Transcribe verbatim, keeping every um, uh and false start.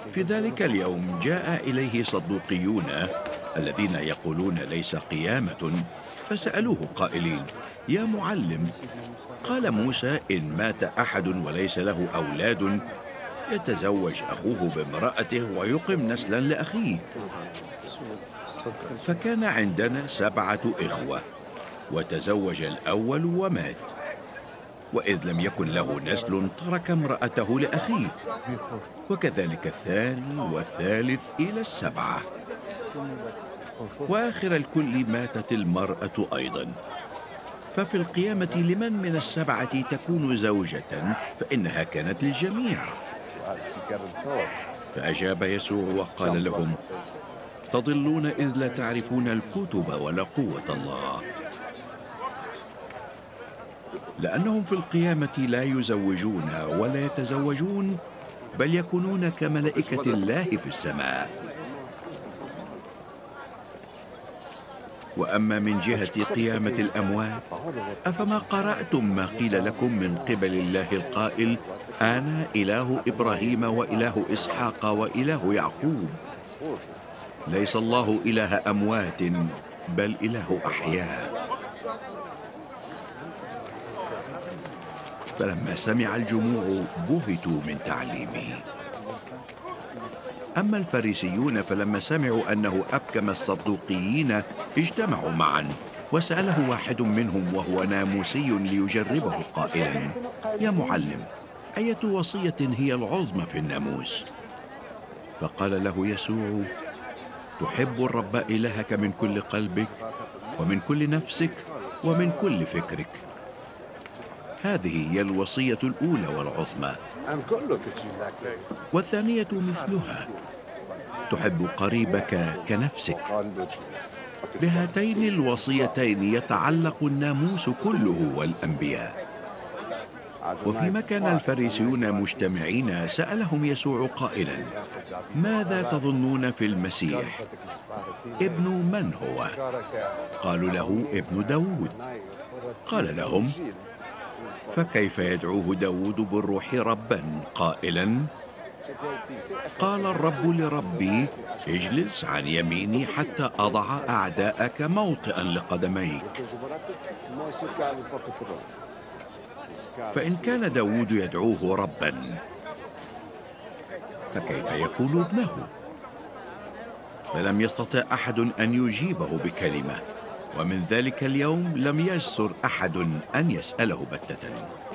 في ذلك اليوم جاء إليه صدوقيون الذين يقولون ليس قيامة، فسألوه قائلين: يا معلم، قال موسى إن مات أحد وليس له أولاد يتزوج أخوه بامرأته ويقم نسلا لأخيه. فكان عندنا سبعة إخوة، وتزوج الأول ومات، وإذ لم يكن له نسل ترك امرأته لأخيه، وكذلك الثاني والثالث إلى السبعة، وآخر الكل ماتت المرأة أيضا. ففي القيامة لمن من السبعة تكون زوجة؟ فإنها كانت للجميع. فأجاب يسوع وقال لهم: تضلون إذ لا تعرفون الكتب ولا قوة الله، لأنهم في القيامة لا يزوجون ولا يتزوجون، بل يكونون كملائكة الله في السماء. وأما من جهة قيامة الأموات، أفما قرأتم ما قيل لكم من قبل الله القائل: أنا إله إبراهيم وإله إسحاق وإله يعقوب؟ ليس الله إله أموات بل إله أحياء. فلما سمع الجموع بهتوا من تعليمه. أما الفريسيون فلما سمعوا أنه أبكم الصدوقيين اجتمعوا معا، وسأله واحد منهم وهو ناموسي ليجربه قائلا: يا معلم، أية وصية هي العظمى في الناموس؟ فقال له يسوع: تحب الرب إلهك من كل قلبك ومن كل نفسك ومن كل فكرك. هذه هي الوصية الأولى والعظمى. والثانية مثلها: تحب قريبك كنفسك. بهاتين الوصيتين يتعلق الناموس كله والأنبياء. وفيما كان الفريسيون مجتمعين سألهم يسوع قائلا: ماذا تظنون في المسيح؟ ابن من هو؟ قالوا له: ابن داود. قال لهم: فكيف يدعوه داود بالروح ربا قائلا: قال الرب لربي اجلس عن يميني حتى أضع أعداءك موطئا لقدميك. فإن كان داود يدعوه ربا، فكيف يكون ابنه؟ فلم يستطع أحد أن يجيبه بكلمة، ومن ذلك اليوم لم يجسر أحد أن يسأله بتة.